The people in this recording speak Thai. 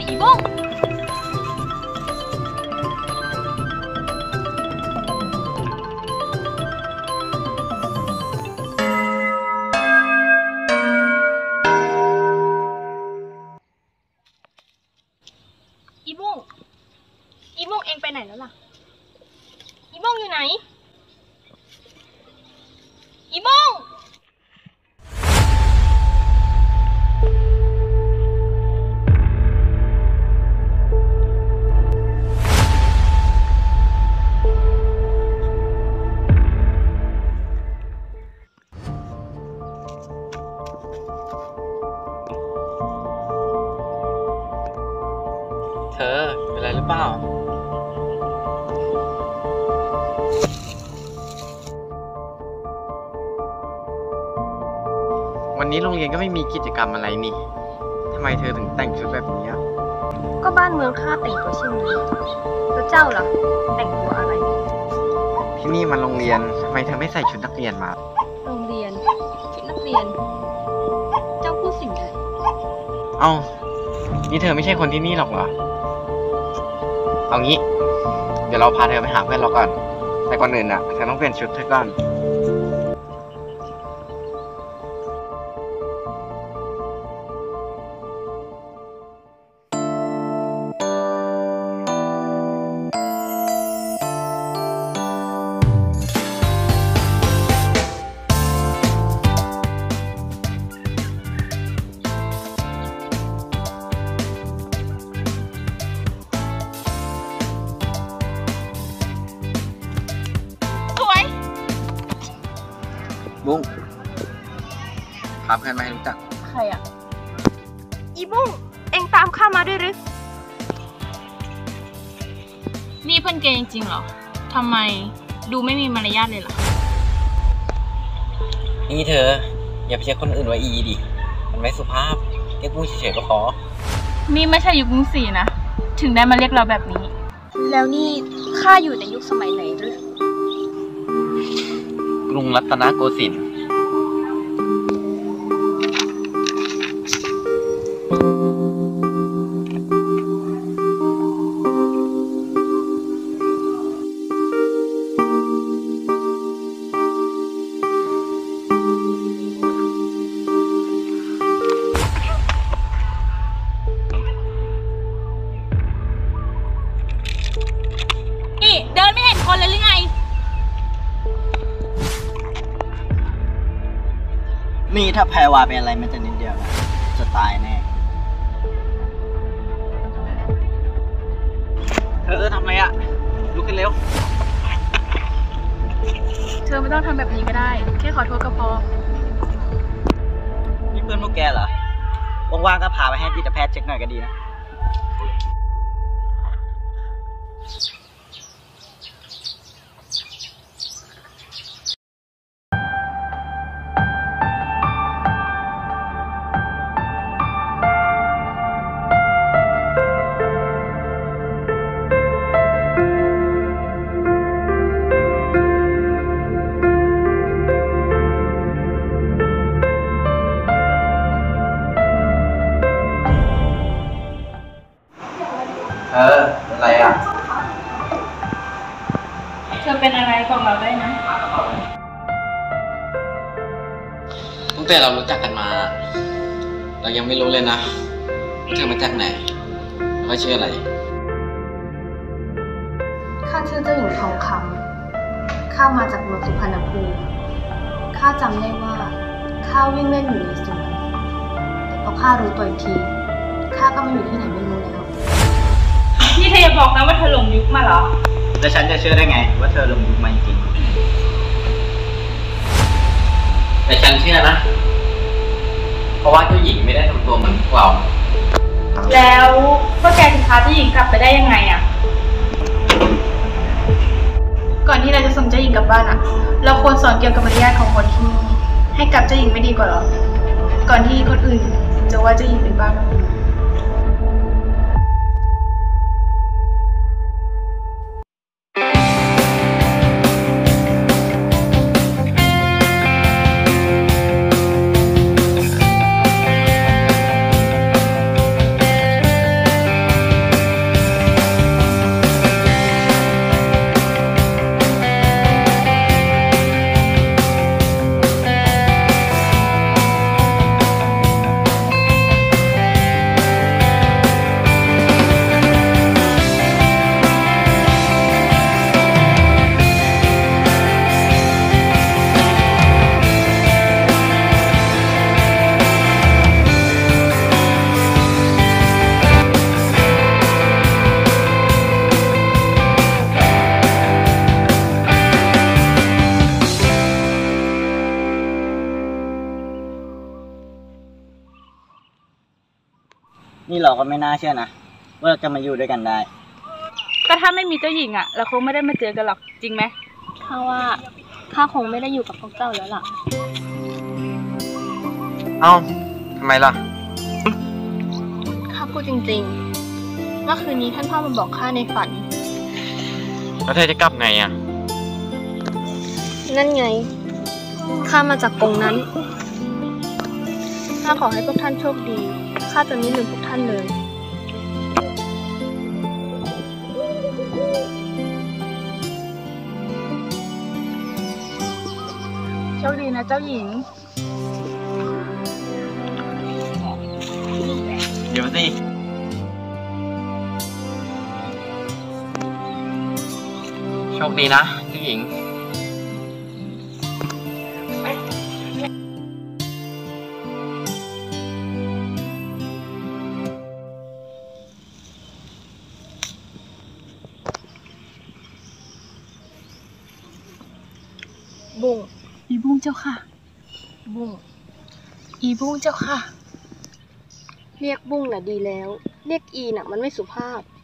อีบ้งอีบ้งอีบ้งเองไปไหนแล้วล่ะอีบ้งอยู่ไหนอีบ้งเธอเป็นไรหรือเปล่าวันนี้โรงเรียนก็ไม่มีกิจกรรมอะไรนี่ทำไมเธอถึงแต่งชุดแบบนี้อ่ะก็บ้านเมืองข้าแต่งตัวเช่นนี้แล้วเจ้าล่ะแต่งตัวอะไรที่นี่มันโรงเรียนทำไมเธอไม่ใส่ชุดนักเรียนมาโรงเรียนชุดนักเรียนเจ้าพูดสิ่งใดเอ้านี่เธอไม่ใช่คนที่นี่หรอกเหรอเอางี้เดี๋ยวเราพาเธอไปหาเพื่อนเราก่อนแต่ก่อนอื่นน่ะเธอต้องเปลี่ยนชุดเธอก่อนบุ้งพาเพื่อนมาให้รู้จักใครอ่ะอีบุ้งเอ็งตามข้ามาด้วยหรือนี่เพื่อนเกย์จริงๆเหรอทำไมดูไม่มีมารยาทเลยล่ะนี่เธออย่าไปเช็คคนอื่นว่าอีดิมันไม่สุภาพเรียกบุ้งเฉยๆก็พอนี่ไม่ใช่ยุคกรุงศรีนะถึงได้มาเรียกเราแบบนี้แล้วนี่ข้าอยู่ในยุคสมัยไหนหรือกรุงรัตนโกสินทร์นี่เดินไม่เห็นคนเลยหรือไงนี่ถ้าแพรวาเป็นอะไรมันจะนิดเดียวนะจะตายแน่เธอทำอะไรอ่ะลุกขึ้นเร็วเธอไม่ต้องทำแบบนี้ก็ได้แค่ขอโทษก็พอนี่เพื่อนพวกแกเหรอว่างๆก็พาไปให้จิตแพทย์เช็คหน่อยก็ดีนะอะไรอ่ะเธอเป็นอะไรบอกเราได้นะตั้งแต่เรารู้จักกันมาเรายังไม่รู้เลยนะเธอมาจากไหนแล้วชื่ออะไรข้าชื่อเจ้าหญิงทองคำข้ามาจากเมืองสุพรรณภูมิข้าจำได้ว่าข้าวิ่งเล่นอยู่ในสวนแต่พอข้ารู้ตัวอีกทีข้าก็มาอยู่ที่ไหนไม่รู้แล้วนี่เธออย่าบอกนะว่าเธอหลงยุคมาเหรอแล้วฉันจะเชื่อได้ไงว่าเธอหลงยุคมาจริงแต่ฉันเชื่อนะเพราะว่าเจ้าหญิงไม่ได้ทำตัวเหมือนพวกเราแล้วพวกแกจะพาเจ้าหญิงกลับไปได้ยังไงอ่ะก่อนที่เราจะส่งเจ้าหญิงกลับบ้านอ่ะเราควรสอนเกี่ยวกับมารยาทของคนที่นี่ให้กับเจ้าหญิงไม่ดีกว่าหรอก่อนที่คนอื่นจะว่าเจ้าหญิงเป็นบ้านี่เราก็ไม่น่าเชื่อนะว่าเราจะมาอยู่ด้วยกันได้ก็ถ้าไม่มีเจ้าหญิงอะเราคงไม่ได้มาเจอกันหรอกจริงไหมข้าว่าข้าคงไม่ได้อยู่กับพวกเจ้าแล้วล่ะเอ้าทำไมล่ะข้าพูดจริงๆเมื่อคืนนี้ท่านพ่อมาบอกข้าในฝันแล้วเธอจะกลับไงอ่ะนั่นไง ข้ามาจากกรงนั้น ข้าขอให้พวกท่านโชคดี ข้าจะไม่ลืมพวกท่านเลยโชคดีนะเจ้าหญิงเดี๋ยวสิโชคดีนะเจ้าหญิงบุ้งอีบุ้งเจ้าค่ะบุ้งอีบุ้งเจ้าค่ะเรียกบุ้งน่ะดีแล้ว เรียกอีน่ะมันไม่สุภาพ